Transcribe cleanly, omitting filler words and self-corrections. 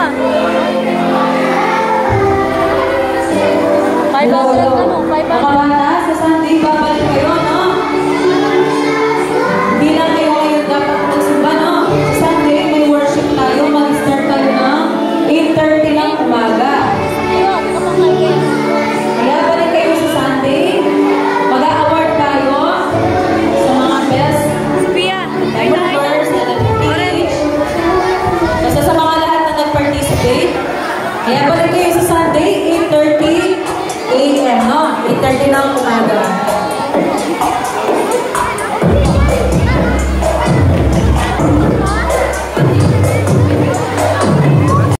500 sa Sunday, babalik kayo, no? Hindi lang kayo ngayon dapat magsimba, no? Sa Sunday, may worship tayo. Mag-start tayo ng 8:30 ng umaga. Kaya balik kayo sa Sunday. Mag-a-award tayo sa mga best members na nag-teach. Basta sa mga lahat na nag-participate. Kaya balik kayo sa Sunday, 8:30.